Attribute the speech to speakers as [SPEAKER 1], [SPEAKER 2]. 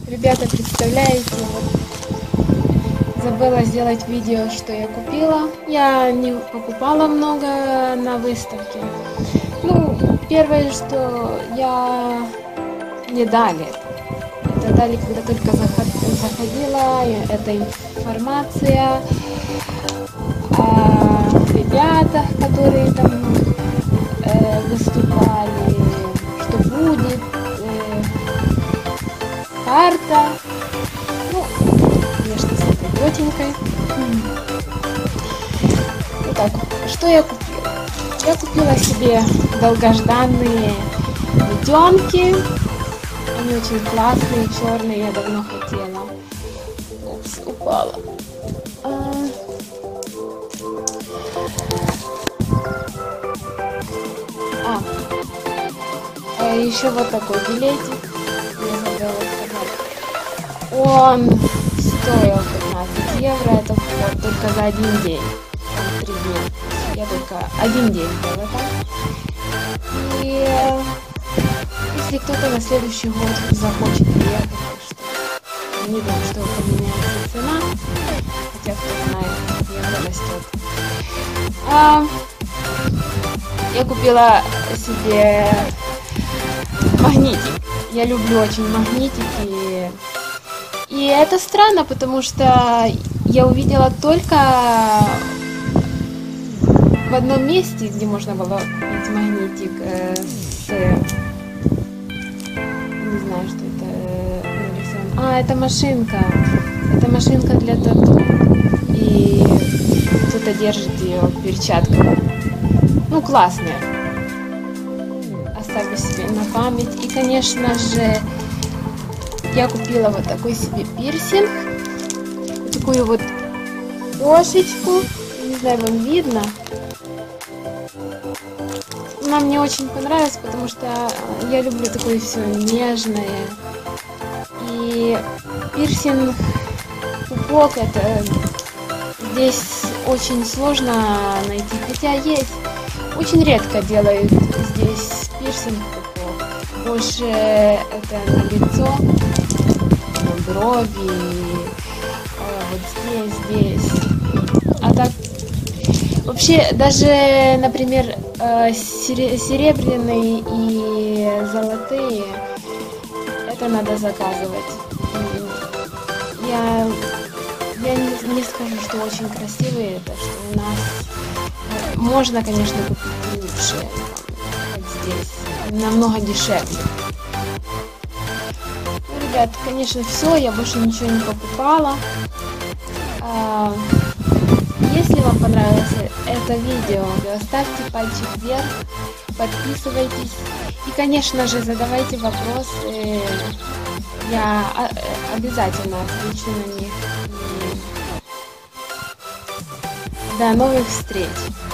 [SPEAKER 1] Ребята, представляете, вот забыла сделать видео, что я купила. Я не покупала много на выставке. Ну, первое, что мне дали. Это дали, когда только заходила, эта информация о ребятах, которые там выступали, что будет, карта, ну, конечно, с этой тетенькой. Итак, что я купила? Я купила себе долгожданные буденки. Они очень классные, черные, я давно хотела. Упс, упала. Еще вот такой билетик. Я забыла сказать. Он стоил 15 евро. Это вот только за один день. Там 3 дня. Я только один день была там. И если кто-то на следующий год захочет приехать, что не думаю, что поменяется цена. Хотя кто знает, евро растет. Я купила себе магнитик. Я люблю очень магнитики. И это странно, потому что я увидела только в одном месте, где можно было купить магнитик не знаю, что это нарисовано. Это машинка. Это машинка для тату. И кто-то держит ее в перчатках. Ну, классная. Оставлю себе на память. И, конечно же, я купила вот такой себе пирсинг. Вот такую вот кошечку. Не знаю, вам видно. Она мне очень понравилась, потому что я люблю такое все нежное. И пирсинг пупок, это здесь очень сложно найти. Хотя есть. Очень редко делают здесь пирсинг пупок. Больше это на лицо, на брови, вот здесь. А так, вообще, даже, например, серебряные и золотые, это надо заказывать. Я не скажу, что очень красивые, это что у нас можно, конечно, купить лучше, как здесь, намного дешевле. Ну, ребят, конечно, все, я больше ничего не покупала. Если вам понравилось это видео, ставьте пальчик вверх, подписывайтесь и, конечно же, задавайте вопросы. Я обязательно отвечу на них. До новых встреч!